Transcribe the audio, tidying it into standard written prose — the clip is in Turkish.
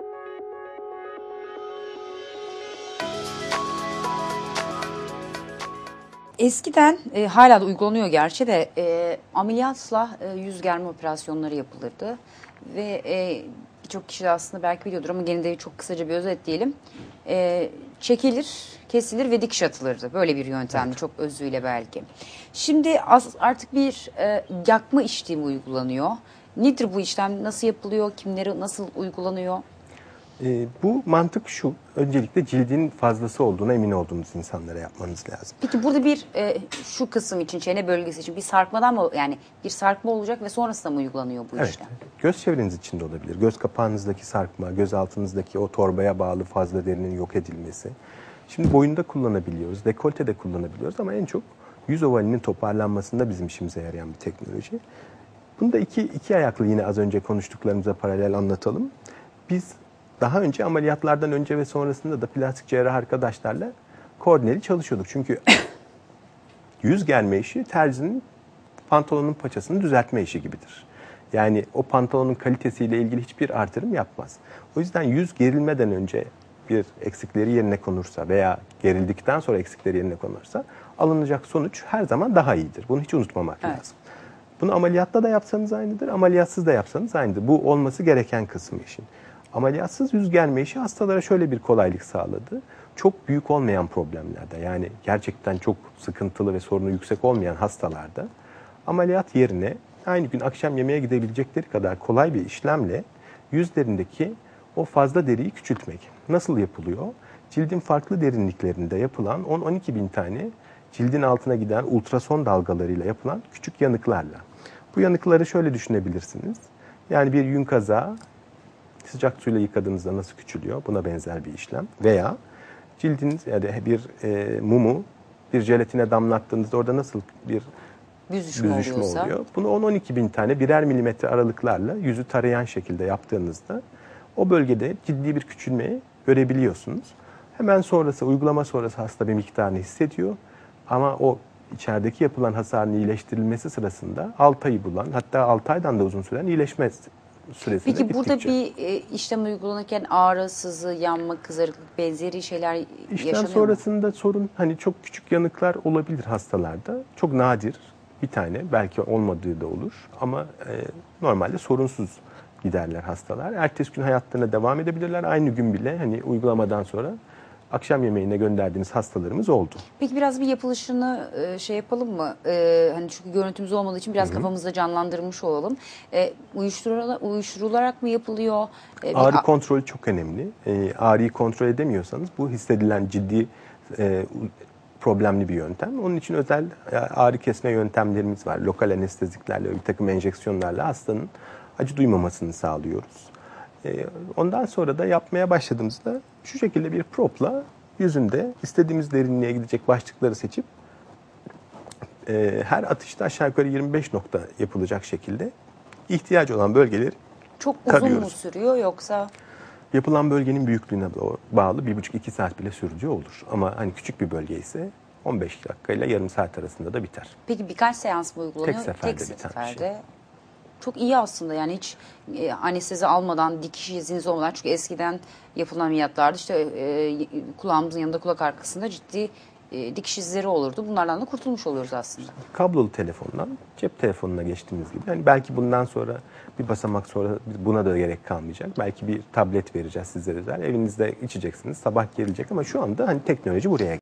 Eskiden hala da uygulanıyor gerçi de ameliyatla yüz germe operasyonları yapılırdı ve birçok kişi de aslında belki biliyordur ama gene de çok kısaca bir özet diyelim. Çekilir, kesilir ve dikiş atılırdı. Böyle bir yöntemdi, evet. Çok özüyle belki. Şimdi artık bir yakma işlemi uygulanıyor. Nedir bu işlem? Nasıl yapılıyor? Kimlere nasıl uygulanıyor? Bu mantık şu, öncelikle cildin fazlası olduğuna emin olduğunuz insanlara yapmanız lazım. Peki burada bir şu kısım için, çene bölgesi için bir sarkmadan mı, yani bir sarkma olacak ve sonrasında mı uygulanıyor bu işlem? Evet, göz çevreniz için de olabilir. Göz kapağınızdaki sarkma, göz altınızdaki o torbaya bağlı fazla derinin yok edilmesi. Şimdi boyunda kullanabiliyoruz, dekoltede kullanabiliyoruz ama en çok yüz ovalinin toparlanmasında bizim işimize yarayan bir teknoloji. Bunu da iki ayaklı, yine az önce konuştuklarımıza paralel anlatalım. Biz daha önce ameliyatlardan önce ve sonrasında da plastik cerrah arkadaşlarla koordineli çalışıyorduk. Çünkü yüz germe işi terzinin pantolonun paçasını düzeltme işi gibidir. Yani o pantolonun kalitesiyle ilgili hiçbir artırım yapmaz. O yüzden yüz gerilmeden önce bir eksikleri yerine konursa veya gerildikten sonra eksikleri yerine konursa alınacak sonuç her zaman daha iyidir. Bunu hiç unutmamak lazım. Bunu ameliyatta da yapsanız aynıdır, ameliyatsız da yapsanız aynıdır. Bu olması gereken kısmı işin. Ameliyatsız yüz germe işi hastalara şöyle bir kolaylık sağladı. Çok büyük olmayan problemlerde, yani gerçekten çok sıkıntılı ve sorunu yüksek olmayan hastalarda ameliyat yerine aynı gün akşam yemeğe gidebilecekleri kadar kolay bir işlemle yüzlerindeki o fazla deriyi küçültmek. Nasıl yapılıyor? Cildin farklı derinliklerinde yapılan 10-12 bin tane cildin altına giden ultrason dalgalarıyla yapılan küçük yanıklarla. Bu yanıkları şöyle düşünebilirsiniz. Yani bir yün kazağı sıcak suyla yıkadığınızda nasıl küçülüyor? Buna benzer bir işlem. Veya cildiniz, yani bir mumu bir jelatine damlattığınızda orada nasıl bir büzüşme oluyor? Bunu 10-12 bin tane birer milimetre aralıklarla yüzü tarayan şekilde yaptığınızda o bölgede ciddi bir küçülmeyi görebiliyorsunuz. Hemen sonrası, uygulama sonrası hasta bir miktarını hissediyor. Ama o içerideki yapılan hasarın iyileştirilmesi sırasında 6 ayı bulan, hatta 6 aydan da uzun süren iyileşme süresinde Peki burada gittikçe. bir işlem uygulanırken ağrı, sızı, yanma, kızarıklık benzeri şeyler yaşanıyor mu? Sonrasında sorun, hani çok küçük yanıklar olabilir hastalarda. Çok nadir bir tane, belki olmadığı da olur ama normalde sorunsuz giderler hastalar. Ertesi gün hayatlarına devam edebilirler. Aynı gün bile hani uygulamadan sonra akşam yemeğine gönderdiğimiz hastalarımız oldu. Peki biraz bir yapılışını şey yapalım mı? Hani çünkü görüntümüz olmadığı için biraz kafamızda canlandırmış olalım. Uyuşturularak mı yapılıyor? Ağrı kontrolü çok önemli. Ağrıyı kontrol edemiyorsanız bu hissedilen ciddi problemli bir yöntem. Onun için özel ağrı kesme yöntemlerimiz var. Lokal anesteziklerle, bir takım enjeksiyonlarla hastanın acı duymamasını sağlıyoruz. Ondan sonra da yapmaya başladığımızda şu şekilde bir propla yüzünde istediğimiz derinliğe gidecek başlıkları seçip her atışta aşağı yukarı 25 nokta yapılacak şekilde ihtiyacı olan bölgeleri çok uzun tarıyoruz. mu sürüyor yoksa? Yapılan bölgenin büyüklüğüne bağlı 1,5-2 saat bile sürücü olur. Ama hani küçük bir bölge ise 15 dakika ile yarım saat arasında da biter. Peki birkaç seans mı uygulanıyor? Tek seferde bir şey. Çok iyi aslında, yani hiç anestezi almadan, dikiş iziniz olmadan, çünkü eskiden yapılan ameliyatlarda işte kulağımızın yanında, kulak arkasında ciddi dikiş izleri olurdu. Bunlardan da kurtulmuş oluyoruz aslında. Kablolu telefondan cep telefonuna geçtiğimiz gibi. Yani belki bundan sonra bir basamak sonra buna da gerek kalmayacak. Belki bir tablet vereceğiz sizlere özel. Evinizde içeceksiniz, sabah gelecek ama şu anda hani teknoloji buraya geldi.